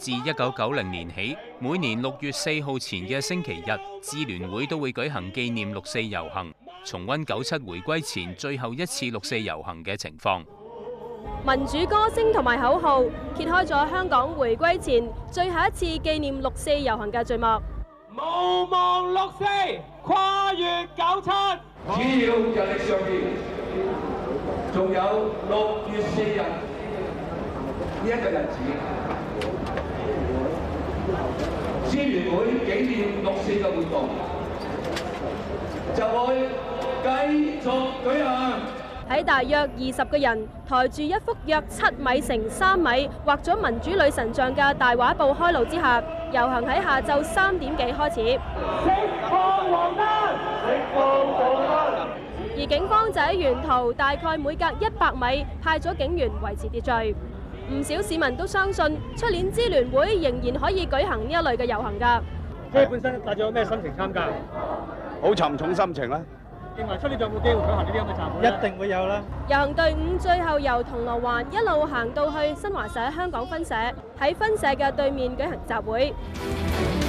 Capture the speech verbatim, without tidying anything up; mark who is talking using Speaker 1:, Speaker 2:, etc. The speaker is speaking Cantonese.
Speaker 1: 自一九九零年起，每年六月四號前嘅星期日，支聯會都會舉行紀念六四遊行，重溫九七回歸前最後一次六四遊行嘅情況。
Speaker 2: 民主歌聲同埋口號揭開咗香港回歸前最後一次紀念六四遊行嘅序幕。
Speaker 3: 無望六四，跨越九七。
Speaker 4: 只要日曆上邊仲有六月四日呢一個日子，支聯會紀念六四嘅活動就會繼續舉行。
Speaker 2: 喺大約二十個人抬住一幅約七米乘三米畫咗民主女神像嘅大畫布開路之下，遊行喺下晝三點幾開始。
Speaker 3: 釋放黃單，釋放黃單。
Speaker 2: 而警方就喺沿途大概每隔一百米派咗警員維持秩序。唔少市民都相信出年支聯會仍然可以舉行呢一類嘅遊行㗎。
Speaker 5: 即係本身帶咗有咩心情參加？
Speaker 6: 好沉重心情啦。
Speaker 5: 認為出年仲有冇機會舉行呢啲咁嘅集會？一定會有啦。
Speaker 2: 遊行隊伍最後由銅鑼灣一路行到去新華社香港分社，喺分社嘅對面舉行集會。